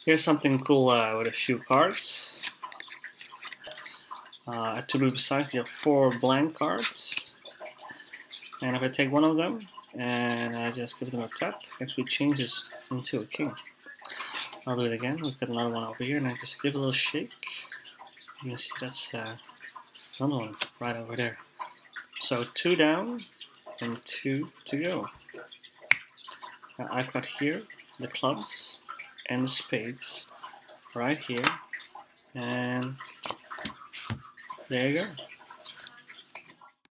Here's something cool with a few cards. To be precise, you have 4 blank cards. And if I take one of them and I just give them a tap, it actually changes into a king. I'll do it again. We've got another one over here, and I just give a little shake. You can see that's another one right over there. So 2 down and 2 to go. Now I've got here the clubs and the spades right here, and there you go.